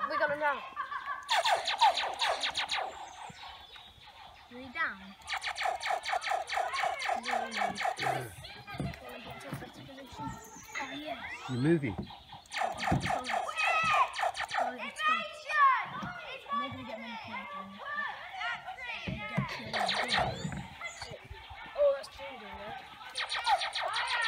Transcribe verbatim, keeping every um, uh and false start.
we got him down. Are you down? Oh, yes. You're moving. Oh, that's changing, yeah?